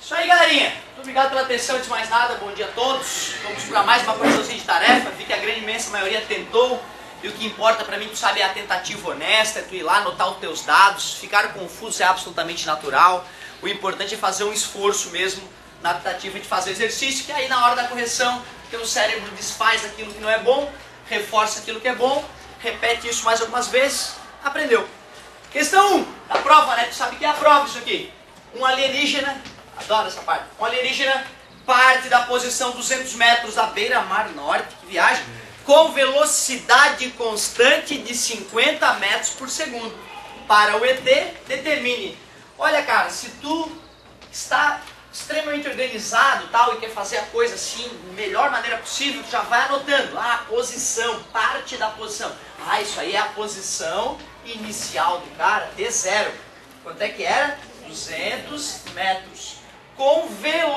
Isso aí, galerinha. Muito obrigado pela atenção. Antes de mais nada, bom dia a todos. Vamos para mais uma correçãozinha de tarefa. Vi que a grande imensa maioria tentou. E o que importa para mim, tu sabe, é a tentativa honesta, é tu ir lá, anotar os teus dados. Ficar confuso é absolutamente natural. O importante é fazer um esforço mesmo na tentativa de fazer exercício, que aí na hora da correção, teu cérebro desfaz aquilo que não é bom, reforça aquilo que é bom, repete isso mais algumas vezes, aprendeu. Questão 1 da prova, né? Tu sabe que é a prova isso aqui. Um alienígena, adoro essa parte, um alienígena parte da posição 200 metros da beira-mar norte, que viagem, com velocidade constante de 50 metros por segundo. Para o ET, determine. Olha, cara, se tu está extremamente organizado tal, e quer fazer a coisa assim, da melhor maneira possível, tu já vai anotando. Ah, posição, parte da posição. Ah, isso aí é a posição inicial do cara, T0. Quanto é que era? 200 metros. Com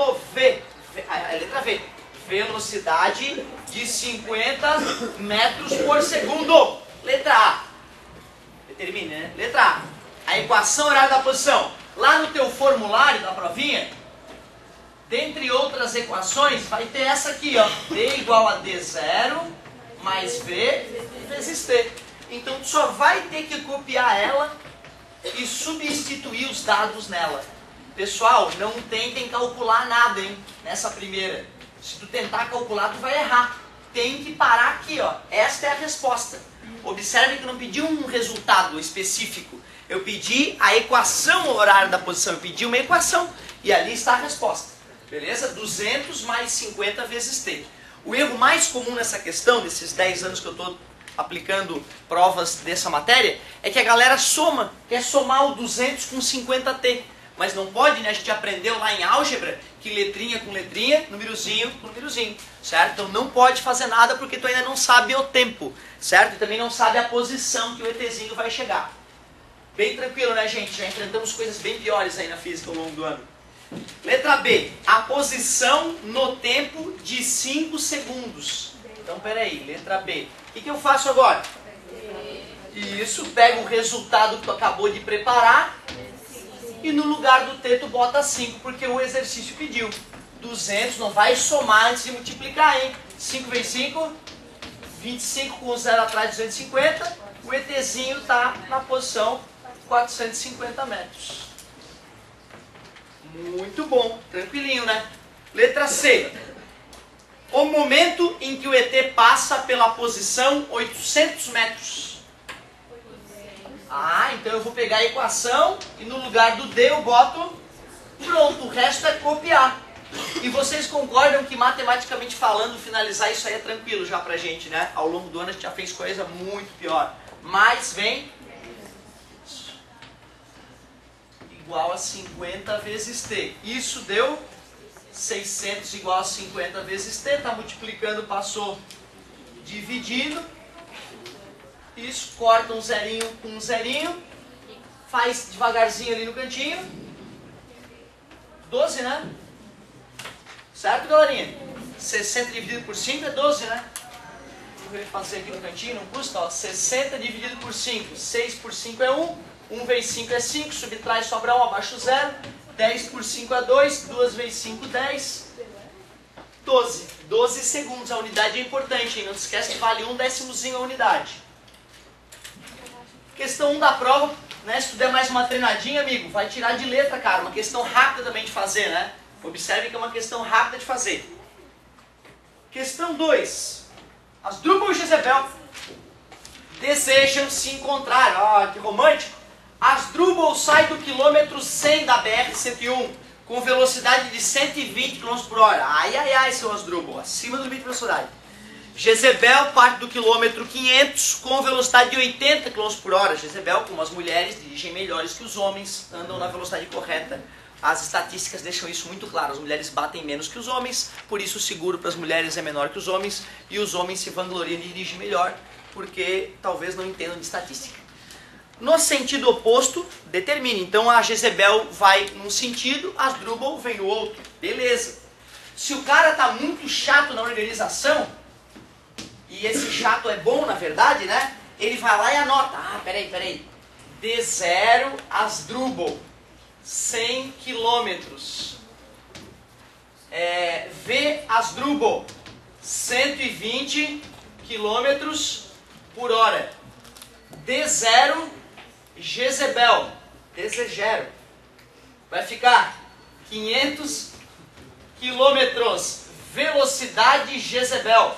a letra V. Velocidade de 50 metros por segundo. Letra A. Determine, né? Letra A. A equação horária da posição. Lá no teu formulário da provinha, dentre outras equações, vai ter essa aqui, ó. D igual a D0 mais V vezes T. Então tu só vai ter que copiar ela e substituir os dados nela. Pessoal, não tentem calcular nada, hein? Nessa primeira. Se tu tentar calcular, tu vai errar. Tem que parar aqui, ó. Esta é a resposta. Observe que eu não pedi um resultado específico. Eu pedi a equação horária da posição. Eu pedi uma equação. E ali está a resposta. Beleza? 200 mais 50 vezes T. O erro mais comum nessa questão, desses 10 anos que eu estou aplicando provas dessa matéria, é que a galera soma. Quer somar o 200 com 50T. Mas não pode, né? A gente aprendeu lá em álgebra que letrinha com letrinha, númerozinho com númerozinho, certo? Então não pode fazer nada porque tu ainda não sabe o tempo, certo? E também não sabe a posição que o ETzinho vai chegar. Bem tranquilo, né, gente? Já enfrentamos coisas bem piores aí na física ao longo do ano. Letra B. A posição no tempo de 5 segundos. Então, peraí, letra B. O que eu faço agora? Isso, pega o resultado que tu acabou de preparar e no lugar do T tu bota 5, porque o exercício pediu. 200, não vai somar antes de multiplicar, hein? 5 vezes 5, 25 com o 0 atrás, 250. O ETzinho está na posição 450 metros. Muito bom, tranquilinho, né? Letra C. O momento em que o ET passa pela posição 800 metros. Ah, então eu vou pegar a equação e no lugar do D eu boto, pronto, o resto é copiar. E vocês concordam que matematicamente falando, finalizar isso aí é tranquilo já pra gente, né? Ao longo do ano a gente já fez coisa muito pior. Mas vem igual a 50 vezes T. Isso deu 600 igual a 50 vezes T. Tá multiplicando, passou dividindo. Isso, corta um zerinho com um zerinho. Faz devagarzinho ali no cantinho. 12, né? Certo, galerinha? 60 dividido por 5 é 12, né? Vou fazer aqui no cantinho, não custa, ó. 60 dividido por 5. 6 por 5 é 1. 1 vezes 5 é 5. Subtrai, sobra 1, abaixo o 0. 10 por 5 é 2. 2 vezes 5, 10. 12. 12 segundos. A unidade é importante, hein? Não se esquece que vale 1 décimozinho a unidade. Questão 1 da prova, né? Se tu der mais uma treinadinha, amigo, vai tirar de letra, cara. Uma questão rápida também de fazer, né? Observe que é uma questão rápida de fazer. Questão 2. Asdrubal e Jezebel desejam se encontrar. Ah, que romântico. Asdrubal sai do quilômetro 100 da BR-101 com velocidade de 120 km por hora. Ai, ai, ai, seu Asdrubal, acima do limite de velocidade. Jezebel parte do quilômetro 500 com velocidade de 80 km por hora. Jezebel, como as mulheres, dirigem melhores que os homens, andam na velocidade correta. As estatísticas deixam isso muito claro. As mulheres batem menos que os homens, por isso o seguro para as mulheres é menor que os homens. E os homens se vangloriam de dirigir melhor, porque talvez não entendam de estatística. No sentido oposto, determine. Então a Jezebel vai num sentido, a Asdrubal vem no outro. Beleza. Se o cara está muito chato na organização, e esse chato é bom, na verdade, né? Ele vai lá e anota. Ah, peraí. D0 Asdrubal, 100 km. V Asdrubal, 120 km por hora. D0 Jezebel, D0, vai ficar 500 km, velocidade Jezebel.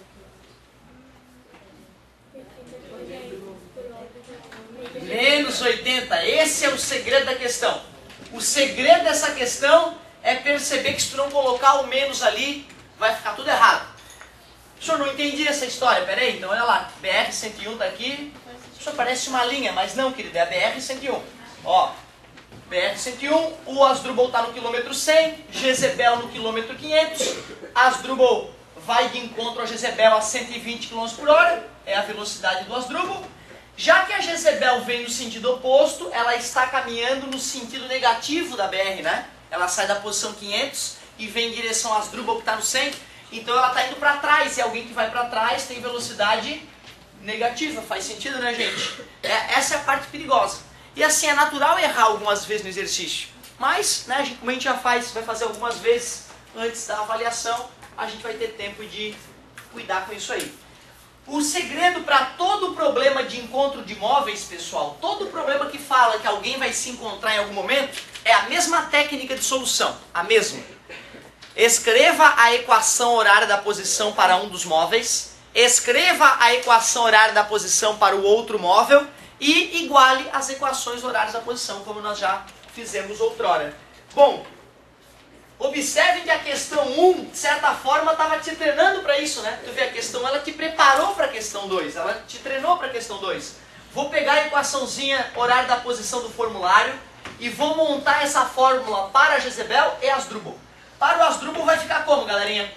Menos 80, esse é o segredo da questão. O segredo dessa questão é perceber que se tu não colocar o menos ali, vai ficar tudo errado. O senhor não entendi essa história, peraí, então olha lá, BR-101 está aqui, o senhor parece uma linha, mas não, querido, é a BR-101. Ó, BR-101, o Asdrubal está no quilômetro 100, Jezebel no quilômetro 500, Asdrubal vai de encontro a Jezebel a 120 km por hora, é a velocidade do Asdrubal. Já que a Jezebel vem no sentido oposto, ela está caminhando no sentido negativo da BR, né? Ela sai da posição 500 e vem em direção a Asdrubal que está no 100, então ela está indo para trás, e alguém que vai para trás tem velocidade negativa, faz sentido, né, gente? Essa é a parte perigosa. E assim, é natural errar algumas vezes no exercício, mas, né, como a gente já vai fazer algumas vezes antes da avaliação, a gente vai ter tempo de cuidar com isso aí. O segredo para todo problema de encontro de móveis, pessoal, todo problema que fala que alguém vai se encontrar em algum momento, é a mesma técnica de solução, a mesma. Escreva a equação horária da posição para um dos móveis, escreva a equação horária da posição para o outro móvel e iguale as equações horárias da posição, como nós já fizemos outrora. Bom, observe que a questão 1, de certa forma, estava te treinando para isso, né? Tu vê, a questão 1, ela te preparou para a questão 2, ela te treinou para a questão 2. Vou pegar a equaçãozinha horária da posição do formulário e vou montar essa fórmula para Jezebel e Asdrubal. Para o Asdrubal vai ficar como, galerinha?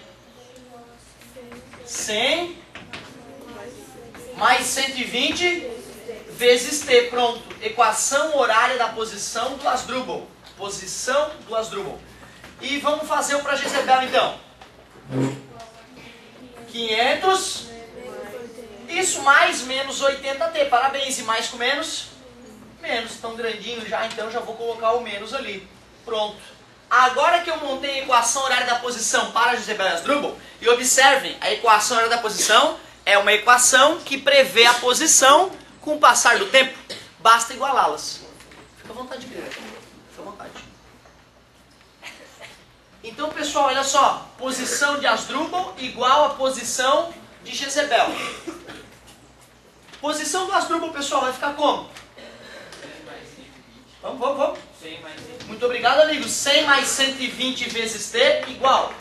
100 mais 120 vezes T. Pronto. Equação horária da posição do Asdrubal. Posição do Asdrubal. E vamos fazer o para Jezebel, então. 500. Isso mais menos 80T. Parabéns. E mais com menos? Menos. Tão grandinho já, então já vou colocar o menos ali. Pronto. Agora que eu montei a equação horária da posição para Jezebel e Asdrubal, e observem, a equação horária da posição é uma equação que prevê a posição com o passar do tempo. Basta igualá-las. Fica à vontade, Guilherme. Fica à vontade. Então, pessoal, olha só. Posição de Asdrubal igual a posição de Jezebel. Posição do Asdrubal, pessoal, vai ficar como? Vamos. Muito obrigado, amigos. 100 mais 120 vezes T igual.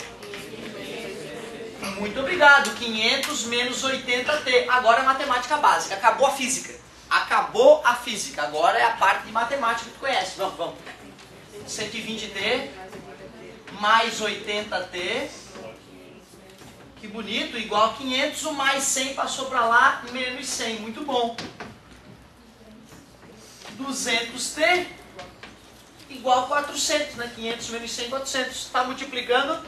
Muito obrigado. 500 menos 80T. Agora é matemática básica. Acabou a física. Acabou a física. Agora é a parte de matemática que tu conhece. Vamos. 120T mais 80T. Que bonito. Igual a 500. O mais 100 passou para lá. Menos 100. Muito bom. 200T igual a 400, né? 500 menos 100, 400. Está multiplicando,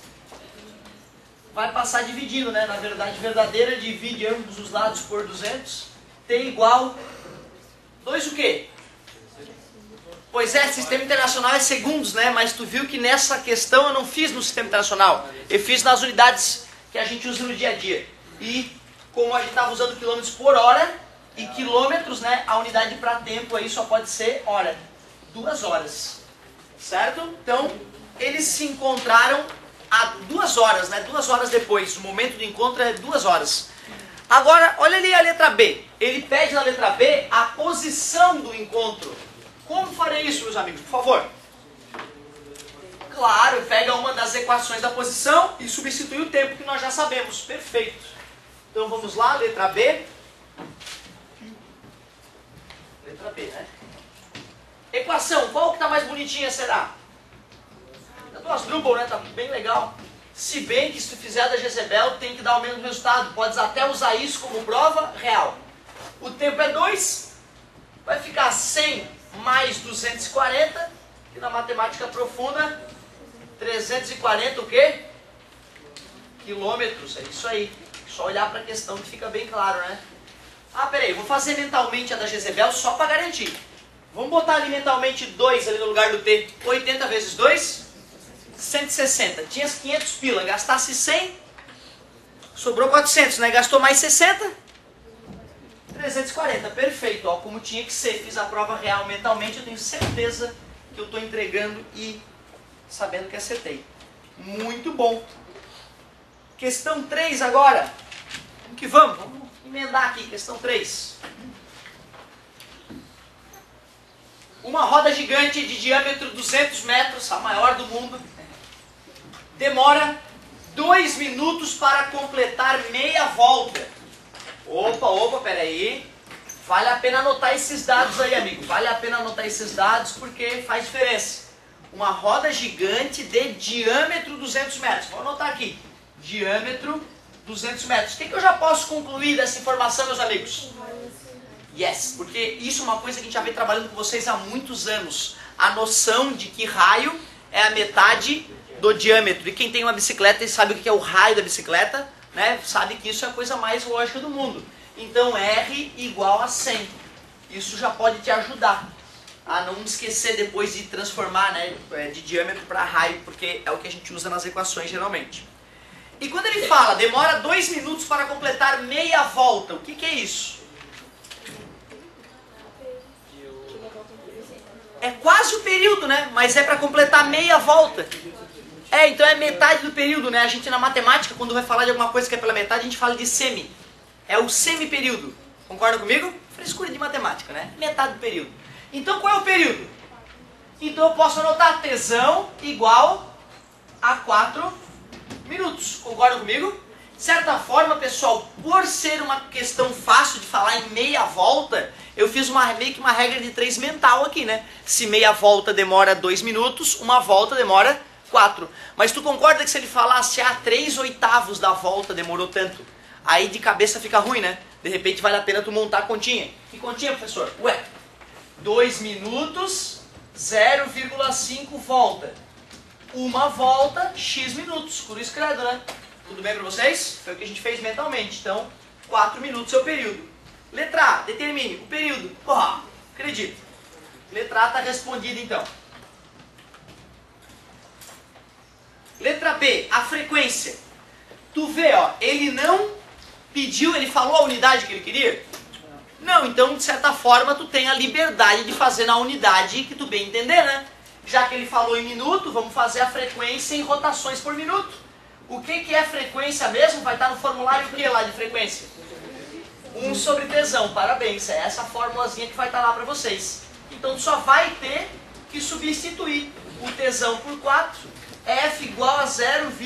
vai passar dividindo, né? Na verdade, verdadeira divide ambos os lados por 200. T igual 2 o quê? Pois é, sistema internacional é segundos, né? Mas tu viu que nessa questão eu não fiz no sistema internacional. Eu fiz nas unidades que a gente usa no dia a dia. E como a gente estava usando quilômetros por hora e quilômetros, né? A unidade para tempo aí só pode ser hora. 2 horas, certo? Então, eles se encontraram há 2 horas, né? 2 horas depois, o momento do encontro é 2 horas. Agora, olha ali a letra B. Ele pede na letra B a posição do encontro. Como farei isso, meus amigos? Por favor. Claro, pega uma das equações da posição e substitui o tempo que nós já sabemos. Perfeito. Então, vamos lá, letra B. Letra B, né? Equação, qual que está mais bonitinha, será? A do Asdrubal, né? Tá bem legal. Se bem que se tu fizer a da Jezebel, tem que dar o mesmo resultado. Podes até usar isso como prova real. O tempo é 2. Vai ficar 100 mais 240. E na matemática profunda, 340 o quê? Quilômetros. É isso aí. Só olhar para a questão que fica bem claro, né? Ah, peraí. Vou fazer mentalmente a da Jezebel só para garantir. Vamos botar ali mentalmente 2 ali no lugar do T. 80 vezes 2? 160. Tinha 500 pila, gastasse 100, sobrou 400, né? Gastou mais 60, 340. Perfeito, ó, como tinha que ser. Fiz a prova real mentalmente, eu tenho certeza que eu estou entregando e sabendo que acertei. Muito bom. Questão 3 agora. Vamos que vamos. Vamos emendar aqui, questão 3. Uma roda gigante de diâmetro 200 metros, a maior do mundo, demora 2 minutos para completar meia volta. Opa, peraí. Vale a pena anotar esses dados aí, amigo. Vale a pena anotar esses dados porque faz diferença. Uma roda gigante de diâmetro 200 metros. Vou anotar aqui. Diâmetro 200 metros. O que eu já posso concluir dessa informação, meus amigos? Yes, porque isso é uma coisa que a gente já vem trabalhando com vocês há muitos anos. A noção de que raio é a metade do diâmetro. E quem tem uma bicicleta e sabe o que é o raio da bicicleta, né, sabe que isso é a coisa mais lógica do mundo. Então R igual a 100. Isso já pode te ajudar a não esquecer depois de transformar, né, de diâmetro para raio, porque é o que a gente usa nas equações geralmente. E quando ele fala, demora 2 minutos para completar meia volta, o que é isso? É quase o período, né? Mas é para completar meia volta. Então é metade do período, né? A gente na matemática, quando vai falar de alguma coisa que é pela metade, a gente fala de semi. É o semiperíodo. Concorda comigo? Frescura de matemática, né? Metade do período. Então qual é o período? Então eu posso anotar tesão igual a 4 minutos. Concorda comigo? De certa forma, pessoal, por ser uma questão fácil de falar em meia volta, eu fiz meio que uma regra de 3 mental aqui, né? Se meia volta demora 2 minutos, uma volta demora 4. Mas tu concorda que se ele falasse 3/8 da volta demorou tanto? Aí de cabeça fica ruim, né? De repente vale a pena tu montar a continha. Que continha, professor? 2 minutos, 0,5 volta. Uma volta, x minutos. Por isso credo, né? Tudo bem para vocês? Foi o que a gente fez mentalmente. Então, 4 minutos é o período. Letra A, determine o período. Porra, acredito. Letra A está respondida então. Letra B, a frequência. Tu vê, ó, ele não pediu, ele falou a unidade que ele queria? Não, então de certa forma tu tem a liberdade de fazer na unidade que tu bem entender, né? Já que ele falou em minuto, vamos fazer a frequência em rotações por minuto. O que é frequência mesmo? Vai estar no formulário o que lá de frequência? 1 sobre tesão, parabéns, é essa formulazinha que vai estar lá para vocês. Então só vai ter que substituir o tesão por 4, F igual a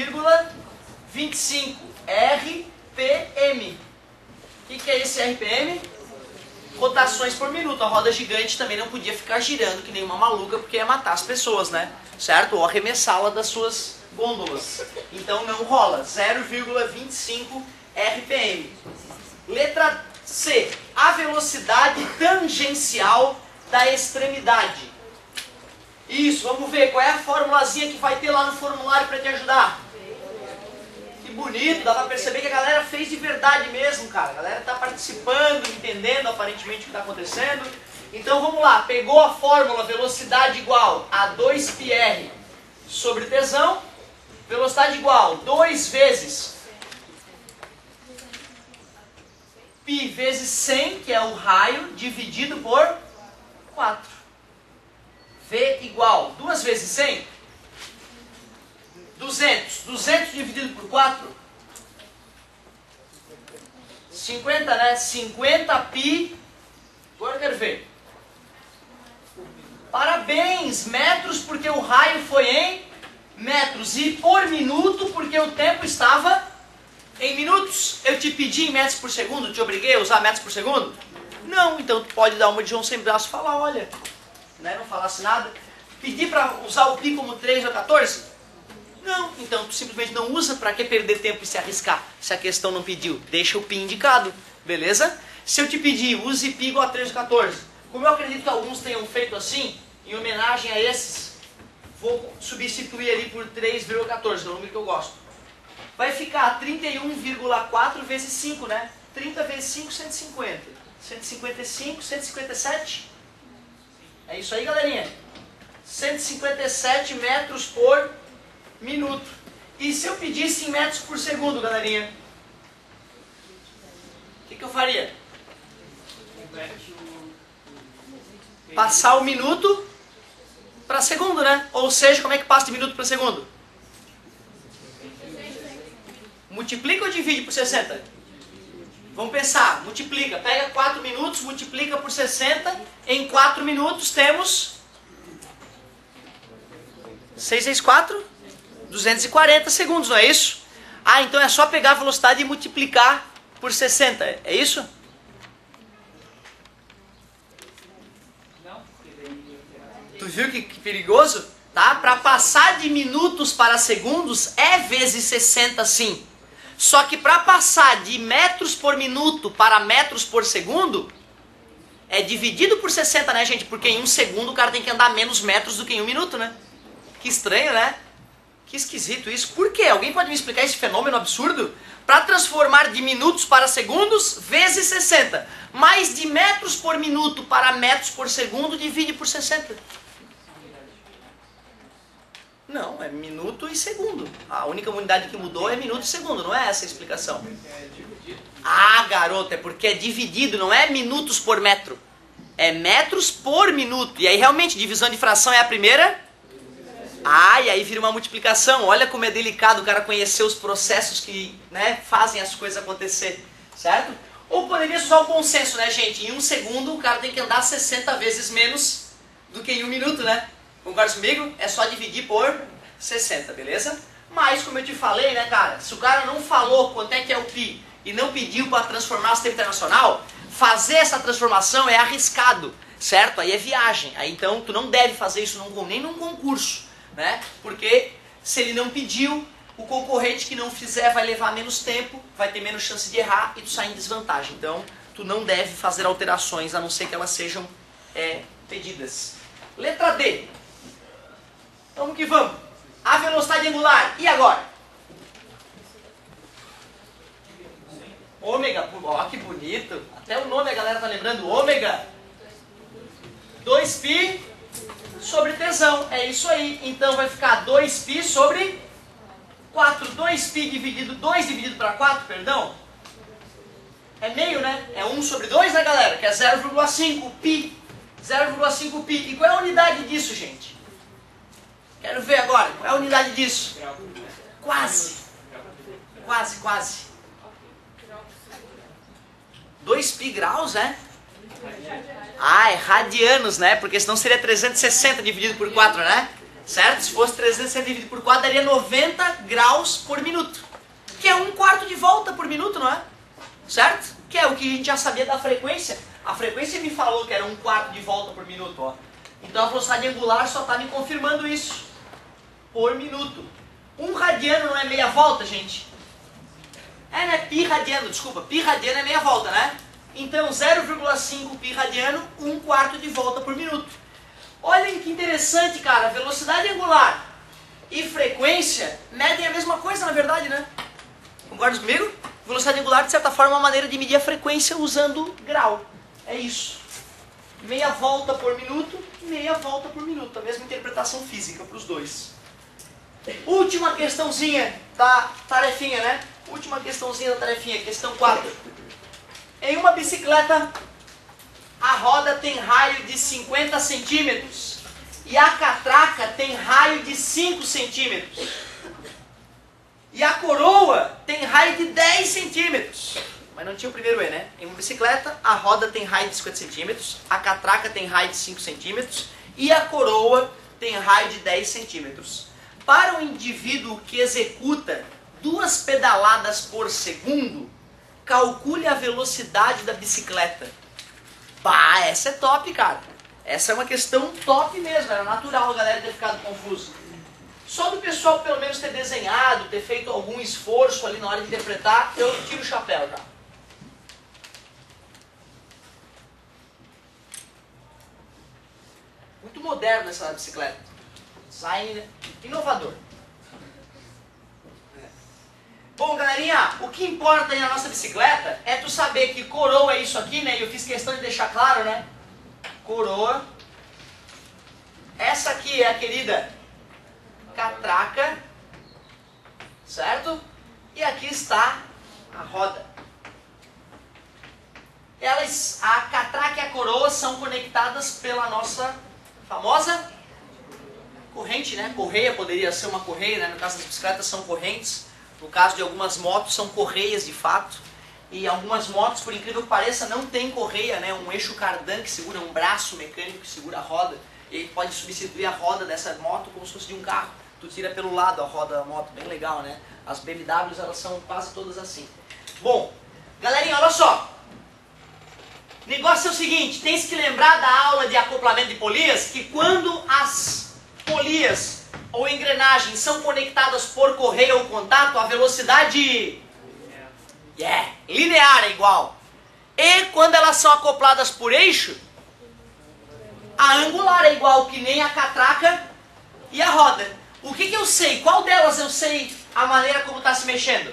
0,25 RPM. O que é esse RPM? Rotações por minuto. A roda gigante também não podia ficar girando que nem uma maluca, porque ia matar as pessoas, né? Certo? Ou arremessá-la das suas gôndolas. Então não rola. 0,25 RPM. Letra C. A velocidade tangencial da extremidade. Isso, vamos ver qual é a formulazinha que vai ter lá no formulário para te ajudar. Que bonito, dá pra perceber que a galera fez de verdade mesmo, cara. A galera tá participando, entendendo aparentemente o que tá acontecendo. Então vamos lá, pegou a fórmula velocidade igual a 2πr sobre tesão. Velocidade igual 2 vezes π vezes 100, que é o raio, dividido por 4. V igual 2 vezes 100, 200. 200 dividido por 4, 50, né? 50π. Agora eu quero ver. Parabéns, metros, porque o raio foi em metros. E por minuto, porque o tempo estava em minutos. Eu te pedi em metros por segundo, te obriguei a usar metros por segundo? Não, então tu pode dar uma de João sem braço e falar, olha, né, não falasse nada. Pedi para usar o π como 3 ou 14? Não, então tu simplesmente não usa. Para que perder tempo e se arriscar se a questão não pediu? Deixa o π indicado, beleza? Se eu te pedir, use π igual a 3 ou 14, como eu acredito que alguns tenham feito assim, em homenagem a esses, vou substituir ali por 3,14, que é o número que eu gosto. Vai ficar 31,4 vezes 5, né? 30 vezes 5, 150. 155, 157. É isso aí, galerinha. 157 metros por minuto. E se eu pedisse em metros por segundo, galerinha? O que eu faria? Passar o minuto para segundo, né? Ou seja, como é que passa de minuto para segundo? Multiplica ou divide por 60? Vamos pensar, multiplica. Pega 4 minutos, multiplica por 60. Em 4 minutos temos 6 vezes 4, 240 segundos, não é isso? Ah, então é só pegar a velocidade e multiplicar por 60, é isso? Tu viu que perigoso? Tá? Para passar de minutos para segundos é vezes 60 sim. Só que para passar de metros por minuto para metros por segundo é dividido por 60, né, gente? Porque em um segundo o cara tem que andar menos metros do que em um minuto, né? Que estranho, né? Que esquisito isso. Por quê? Alguém pode me explicar esse fenômeno absurdo? Para transformar de minutos para segundos, vezes 60. Mais de metros por minuto para metros por segundo, divide por 60. Não, é minuto e segundo. A única unidade que mudou é minuto e segundo, não é essa a explicação. Ah, garoto, é porque é dividido, não é minutos por metro. É metros por minuto. E aí realmente, divisão de fração é a primeira. Ah, e aí vira uma multiplicação. Olha como é delicado o cara conhecer os processos que, né, fazem as coisas acontecer, certo? Ou poderia usar o bom senso, né, gente? Em um segundo o cara tem que andar 60 vezes menos do que em um minuto, né? Concorda comigo? É só dividir por 60, beleza? Mas, como eu te falei, né, cara? Se o cara não falou quanto é que é o pi e não pediu para transformar o sistema internacional, fazer essa transformação é arriscado, certo? Aí é viagem. Aí então tu não deve fazer isso nem num concurso, né? Porque se ele não pediu, o concorrente que não fizer vai levar menos tempo, vai ter menos chance de errar e tu sai em desvantagem. Então, tu não deve fazer alterações, a não ser que elas sejam pedidas. Letra D. Vamos que vamos. A velocidade angular. E agora? Ômega. Ó, que bonito. Até o nome a galera tá lembrando. Ômega. 2π sobre tesão. É isso aí. Então vai ficar 2π sobre 4. 2π dividido 2 dividido para 4, perdão. É meio, né? É 1 sobre 2, né, galera? Que é 0,5 π. 0,5 π. E qual é a unidade disso, gente? Quero ver agora. Qual é a unidade disso? Quase. Quase. 2π graus, né? Ah, é radianos, né? Porque senão seria 360 dividido por 4, né? Certo? Se fosse 360 dividido por 4, daria 90 graus por minuto. Que é 1/4 de volta por minuto, não é? Certo? Que é o que a gente já sabia da frequência. A frequência me falou que era 1/4 de volta por minuto, ó. Então a velocidade angular só está me confirmando isso. Por minuto. 1 radiano não é meia volta, gente? É, né? Pi radiano, desculpa. Pi radiano é meia volta, né? Então 0,5 pi radiano, 1/4 de volta por minuto. Olhem que interessante, cara. Velocidade angular e frequência medem a mesma coisa, na verdade, né? Concorda comigo? Velocidade angular, de certa forma, é uma maneira de medir a frequência usando grau. É isso. Meia volta por minuto, meia volta por minuto. A mesma interpretação física para os dois. Última questãozinha da tarefinha, né? Última questãozinha da tarefinha, questão 4. Em uma bicicleta, a roda tem raio de 50 centímetros e a catraca tem raio de 5 centímetros. E a coroa tem raio de 10 centímetros. Mas não tinha o primeiro E, né? Em uma bicicleta, a roda tem raio de 50 centímetros, a catraca tem raio de 5 centímetros e a coroa tem raio de 10 centímetros. Para um indivíduo que executa 2 pedaladas por segundo, calcule a velocidade da bicicleta. Pá, essa é top, cara. Essa é uma questão top mesmo, era natural a galera ter ficado confuso. Só do pessoal pelo menos ter desenhado, ter feito algum esforço ali na hora de interpretar, eu tiro o chapéu já. Muito moderno essa bicicleta. Design inovador. Bom, galerinha, o que importa aí na nossa bicicleta é tu saber que coroa é isso aqui, né? E eu fiz questão de deixar claro, né? Coroa. Essa aqui é a querida catraca. certo? E aqui está a roda. A catraca e a coroa são conectadas pela nossa famosa corrente, né? Correia, poderia ser uma correia, né? No caso das bicicletas são correntes, no caso de algumas motos são correias de fato, e algumas motos, por incrível que pareça, não tem correia, né? Um eixo cardan que segura, um braço mecânico que segura a roda, e aí pode substituir a roda dessa moto como se fosse de um carro. Tu tira pelo lado a roda da moto, bem legal, né? As BMWs, elas são quase todas assim. Bom, galerinha, olha só. O negócio é o seguinte, tem que lembrar da aula de acoplamento de polias, que quando as polias ou engrenagens são conectadas por correia ou contato, a velocidade linear é igual. E quando elas são acopladas por eixo, a angular é igual, que nem a catraca e a roda. O que eu sei? Qual delas eu sei a maneira como está se mexendo?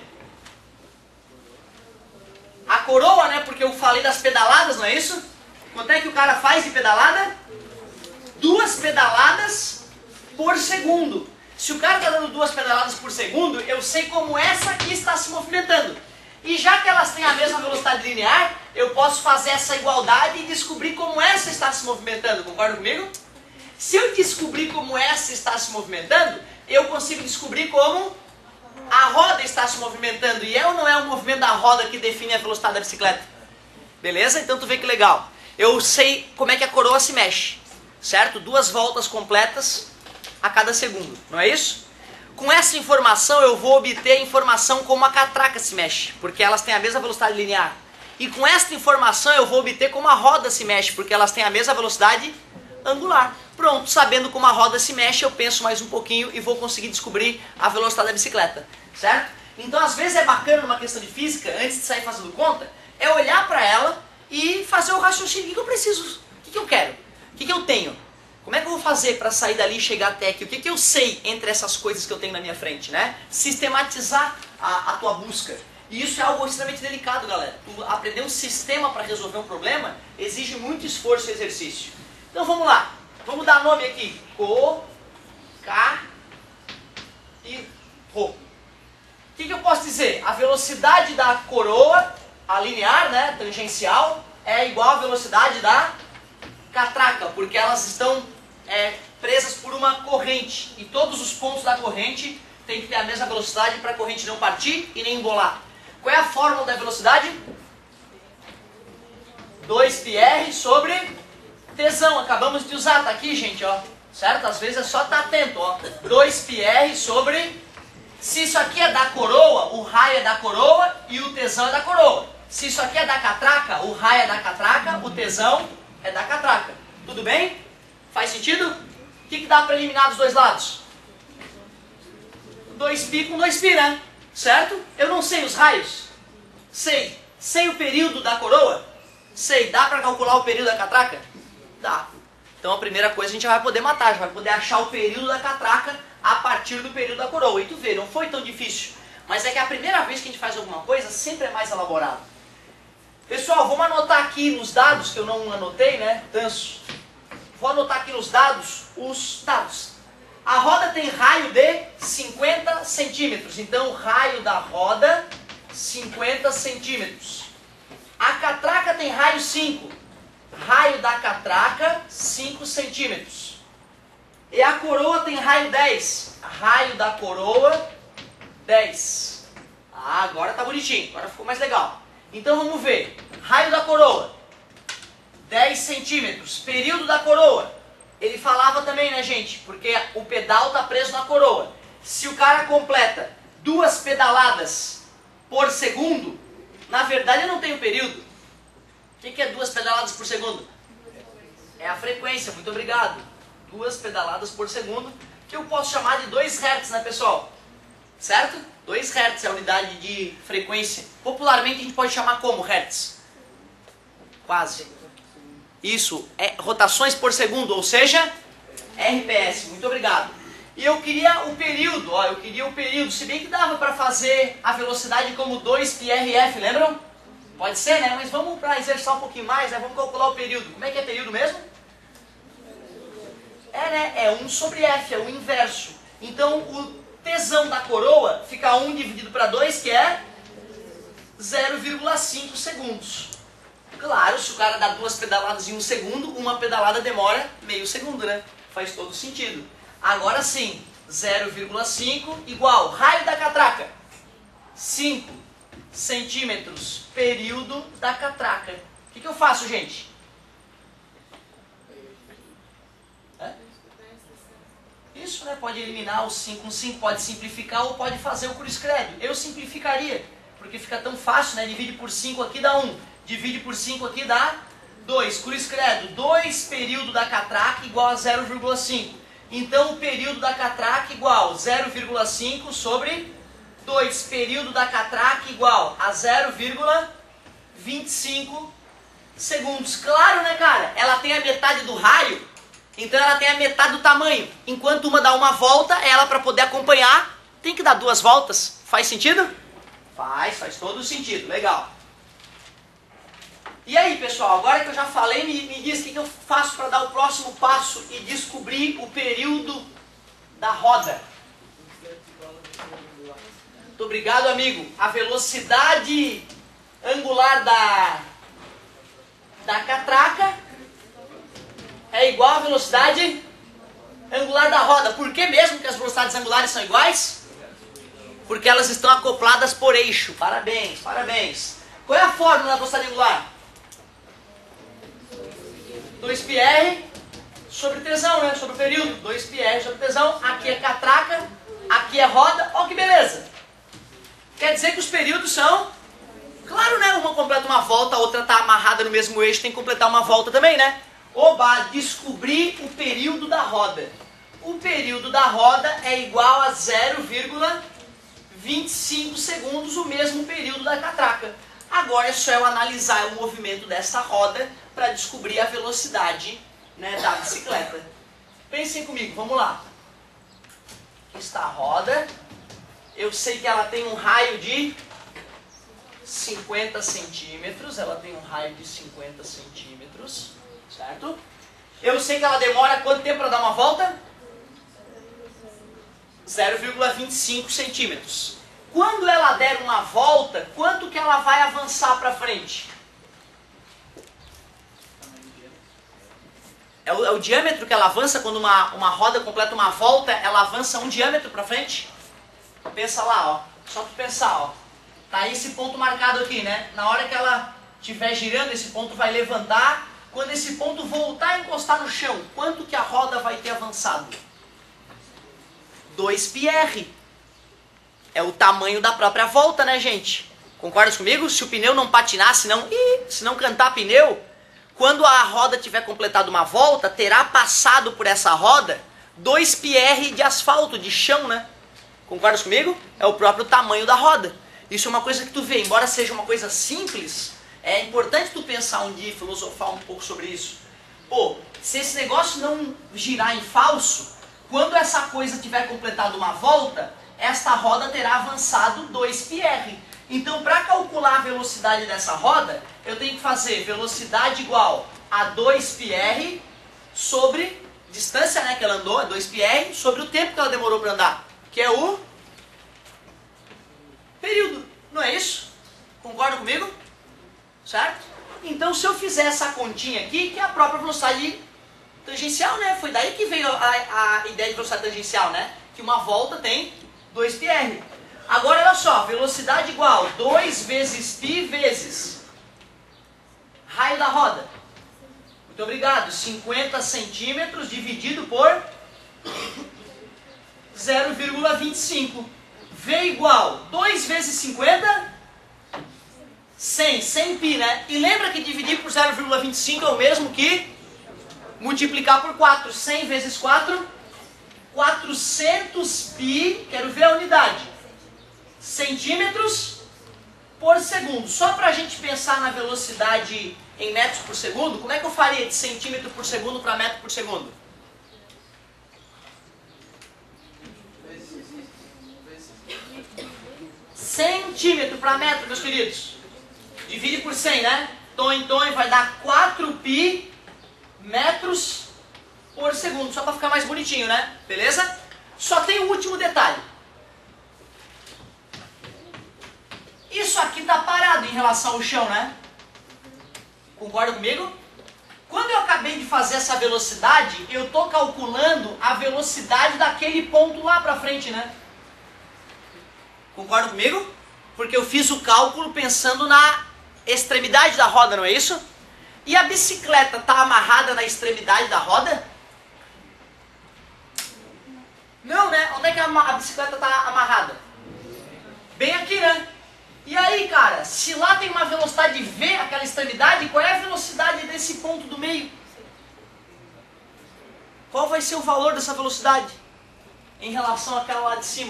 A coroa, né? Porque eu falei das pedaladas, não é isso? Quanto é que o cara faz de pedalada? 2 pedaladas por segundo. Se o cara está dando 2 pedaladas por segundo, eu sei como essa aqui está se movimentando. E já que elas têm a mesma velocidade linear, eu posso fazer essa igualdade e descobrir como essa está se movimentando. Concorda comigo? Se eu descobrir como essa está se movimentando, eu consigo descobrir como a roda está se movimentando. E é ou não é o movimento da roda que define a velocidade da bicicleta? Beleza? Então tu vê que legal. Eu sei como é que a coroa se mexe, certo? 2 voltas completas a cada segundo, não é isso? Com essa informação eu vou obter a informação como a catraca se mexe, porque elas têm a mesma velocidade linear. E com esta informação eu vou obter como a roda se mexe, porque elas têm a mesma velocidade angular. Pronto, sabendo como a roda se mexe, eu penso mais um pouquinho e vou conseguir descobrir a velocidade da bicicleta, certo? Então às vezes é bacana numa questão de física, antes de sair fazendo conta, é olhar para ela e fazer o raciocínio. O que eu preciso? O que eu quero? O que eu tenho? Como é que eu vou fazer para sair dali e chegar até aqui? O que eu sei entre essas coisas que eu tenho na minha frente, né? Sistematizar a tua busca. E isso é algo extremamente delicado, galera. Tu aprender um sistema para resolver um problema exige muito esforço e exercício. Então vamos lá. Vamos dar nome aqui. Co, Ca e Ro. O que eu posso dizer? A velocidade da coroa, a linear, né, tangencial, é igual à velocidade da catraca, porque elas estão presas por uma corrente. E todos os pontos da corrente têm que ter a mesma velocidade para a corrente não partir e nem embolar. Qual é a fórmula da velocidade? 2πr sobre tesão. Acabamos de usar, tá aqui, gente, ó. Certo? Às vezes é só estar atento, ó. 2πr sobre... Se isso aqui é da coroa, o raio é da coroa e o tesão é da coroa. Se isso aqui é da catraca, o raio é da catraca, o tesão é da catraca. Tudo bem? Faz sentido? O que dá para eliminar dos dois lados? 2π com 2π, né? Certo? Eu não sei os raios? Sei. Sei o período da coroa? Sei. Dá para calcular o período da catraca? Dá. Então a primeira coisa a gente vai poder matar, já vai poder achar o período da catraca a partir do período da coroa. E tu vê, não foi tão difícil. Mas é que a primeira vez que a gente faz alguma coisa sempre é mais elaborado. Pessoal, vamos anotar aqui nos dados, que eu não anotei, né? Tanso. Vou anotar aqui nos dados os dados. A roda tem raio de 50 centímetros. Então, o raio da roda, 50 centímetros. A catraca tem raio 5. Raio da catraca, 5 centímetros. E a coroa tem raio 10. Raio da coroa, 10. Ah, agora tá bonitinho. Agora ficou mais legal. Então, vamos ver. Raio da coroa, 10 centímetros. Período da coroa. Ele falava também, né, gente? Porque o pedal está preso na coroa. Se o cara completa 2 pedaladas por segundo, na verdade eu não tenho período. O que é 2 pedaladas por segundo? É a frequência, muito obrigado. 2 pedaladas por segundo, que eu posso chamar de 2 Hz, né, pessoal? Certo? 2 Hz é a unidade de frequência. Popularmente a gente pode chamar como Hertz? Quase. Isso, é rotações por segundo, ou seja, RPS. Muito obrigado. E eu queria o período, ó, eu queria o período, se bem que dava para fazer a velocidade como 2πrf, lembram? Pode ser, né? Mas vamos para exercitar um pouquinho mais, né? Vamos calcular o período. Como é que é período mesmo? É, né? É 1 sobre f, é o inverso. Então, o tesão da coroa fica 1 dividido para 2, que é 0,5 segundos. Claro, se o cara dá 2 pedaladas em 1 segundo, uma pedalada demora meio segundo, né? Faz todo sentido. Agora sim, 0,5 igual raio da catraca, 5 centímetros, período da catraca. O que eu faço, gente? Isso, né? Pode eliminar o 5 com 5, pode simplificar ou pode fazer o cruz credo. Eu simplificaria, porque fica tão fácil, né? Divide por 5 aqui dá 1, divide por 5 aqui dá 2. Cruz credo, 2 período da catraca igual a 0,5. Então o período da catraca igual 0,5 sobre 2. Período da catraca igual a 0,25 segundos. Claro, né, cara? Ela tem a metade do raio. Então ela tem a metade do tamanho. Enquanto uma dá uma volta, ela para poder acompanhar tem que dar 2 voltas. Faz sentido? Faz todo sentido. Legal. E aí, pessoal, agora que eu já falei, me diz o que eu faço para dar o próximo passo e descobrir o período da roda. Muito obrigado, amigo. A velocidade angular da catraca é igual à velocidade angular da roda. Por que mesmo que as velocidades angulares são iguais? Porque elas estão acopladas por eixo. Parabéns, parabéns. Qual é a fórmula da velocidade angular? 2πr sobre tesão, né? Sobre o período. 2πr sobre tesão. Aqui é catraca, aqui é roda. Olha que beleza. Quer dizer que os períodos são... Claro, né? Uma completa uma volta, a outra está amarrada no mesmo eixo, tem que completar uma volta também, né? Oba, descobrir o período da roda. O período da roda é igual a 0,25 segundos, o mesmo período da catraca. Agora é só eu analisar o movimento dessa roda para descobrir a velocidade, né, da bicicleta. Pensem comigo, vamos lá. Aqui está a roda. Eu sei que ela tem um raio de 50 centímetros. Ela tem um raio de 50 centímetros. Certo? Eu sei que ela demora quanto tempo para dar uma volta? 0,25 centímetros. Quando ela der uma volta, quanto que ela vai avançar para frente? É o diâmetro que ela avança quando uma roda completa uma volta, ela avança um diâmetro para frente? Pensa lá, ó. Só tu pensar, ó. Tá aí esse ponto marcado aqui, né? Na hora que ela estiver girando, esse ponto vai levantar. Quando esse ponto voltar a encostar no chão, quanto que a roda vai ter avançado? 2πr. É o tamanho da própria volta, né, gente? Concordas comigo? Se o pneu não patinar, se não cantar pneu, quando a roda tiver completado uma volta, terá passado por essa roda 2πr de asfalto, de chão, né? Concordas comigo? É o próprio tamanho da roda. Isso é uma coisa que tu vê, embora seja uma coisa simples, é importante tu pensar um dia e filosofar um pouco sobre isso. Pô, se esse negócio não girar em falso, quando essa coisa tiver completado uma volta, esta roda terá avançado 2πr. Então, para calcular a velocidade dessa roda, eu tenho que fazer velocidade igual a 2πr sobre distância, né, que ela andou, 2πr, sobre o tempo que ela demorou para andar, que é o período. Não é isso? Concorda comigo? Certo? Então, se eu fizer essa continha aqui, que é a própria velocidade tangencial, né? Foi daí que veio a ideia de velocidade tangencial, né? Que uma volta tem 2πr. Agora, olha só, velocidade igual 2 vezes π vezes raio da roda. Muito obrigado. 50 centímetros dividido por 0,25. V igual 2 vezes 50... 100 π, né? E lembra que dividir por 0,25 é o mesmo que multiplicar por 4. 100 vezes 4, 400 π, quero ver a unidade, centímetros por segundo. Só para a gente pensar na velocidade em metros por segundo, como é que eu faria de centímetro por segundo para metro por segundo? Centímetro para metro, meus queridos. Divide por 100, né? Tom, vai dar 4π metros por segundo. Só para ficar mais bonitinho, né? Beleza? Só tem um último detalhe. isso aqui está parado em relação ao chão, né? Concorda comigo? Quando eu acabei de fazer essa velocidade, eu estou calculando a velocidade daquele ponto lá para frente, né? Concorda comigo? Porque eu fiz o cálculo pensando na extremidade da roda, não é isso? E a bicicleta está amarrada na extremidade da roda? Não, né? Onde é que a bicicleta está amarrada? Bem aqui, né? E aí, cara, se lá tem uma velocidade V, aquela extremidade, qual é a velocidade desse ponto do meio? Qual vai ser o valor dessa velocidade em relação àquela lá de cima?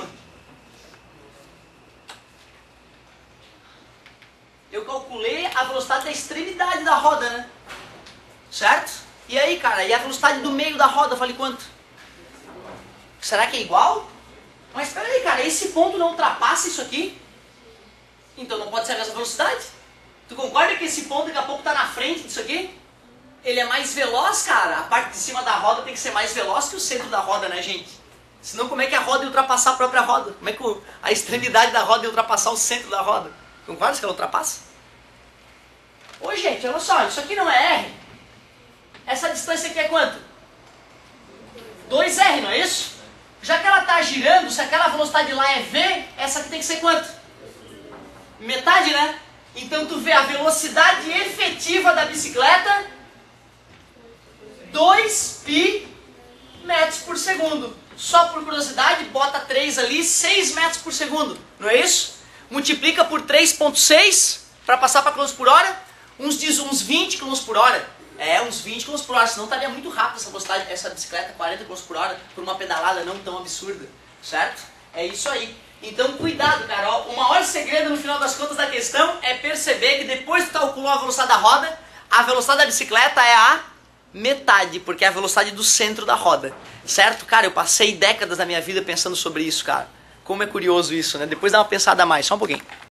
Eu calculei a velocidade da extremidade da roda, né? Certo? E aí, cara, e a velocidade do meio da roda, eu falei quanto? Será que é igual? Mas espera aí, cara, esse ponto não ultrapassa isso aqui? Então não pode ser a mesma velocidade? Tu concorda que esse ponto daqui a pouco está na frente disso aqui? Ele é mais veloz, cara. A parte de cima da roda tem que ser mais veloz que o centro da roda, né, gente? Senão como é que a roda ia ultrapassar a própria roda? Como é que a extremidade da roda ia ultrapassar o centro da roda? Concorda que ela ultrapassa? Ô, gente, olha só, isso aqui não é R? Essa distância aqui é quanto? 2R, não é isso? Já que ela está girando, se aquela velocidade lá é V, essa aqui tem que ser quanto? Metade, né? Então tu vê a velocidade efetiva da bicicleta 2π metros por segundo. Só por curiosidade, bota 3 ali, 6 metros por segundo. Não é isso? Multiplica por 3,6 para passar para km por hora. Uns diz uns 20 km por hora. É, uns 20 km por hora. Senão estaria muito rápido essa velocidade, essa bicicleta, 40 km por hora, por uma pedalada não tão absurda. Certo? É isso aí. Então cuidado, cara, ó, o maior segredo no final das contas da questão é perceber que depois que calculou a velocidade da roda, a velocidade da bicicleta é a metade, porque é a velocidade do centro da roda, certo? Cara, eu passei décadas da minha vida pensando sobre isso, cara. Como é curioso isso, né? Depois dá uma pensada a mais, só um pouquinho.